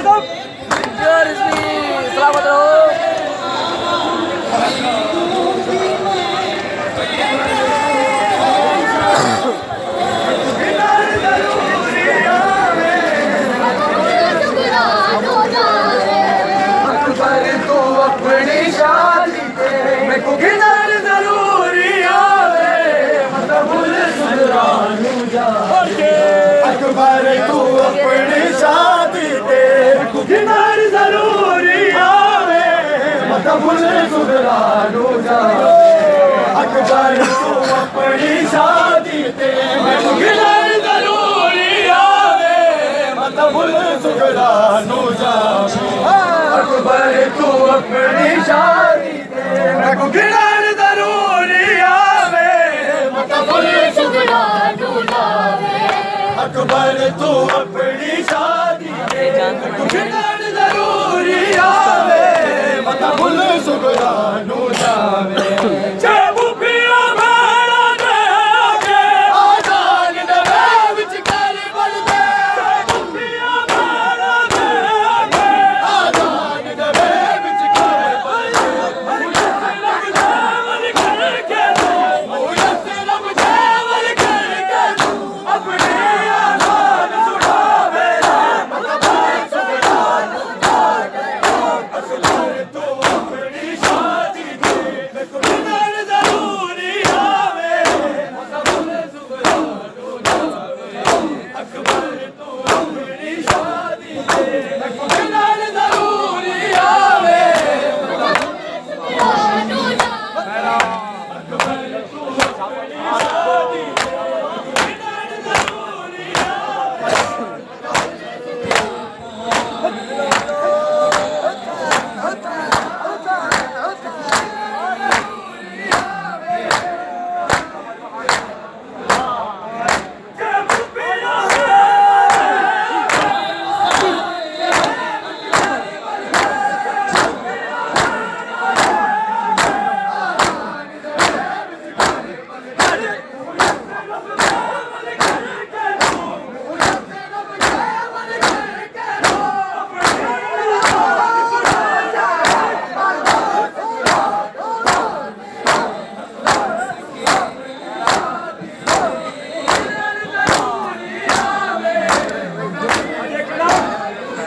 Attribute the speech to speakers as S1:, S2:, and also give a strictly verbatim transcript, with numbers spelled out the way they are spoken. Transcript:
S1: सलामत रहो।
S2: अकबर तू अपनी शादी दे किनार जरूरी आवे मतलब भूल सुधरानू जावे। अकबर तू अपनी शादी दे किनार जरूरी आवे मतलब भूल सुधरानू जावे। अकबर तू अपनी शादी दे किनार जरूरी आवे मतलब भूल सुधरानू जावे। अकबर तू अपनी शादी किनार जरूरी आवे मत भूल सुगरानू जावे। अकबर तू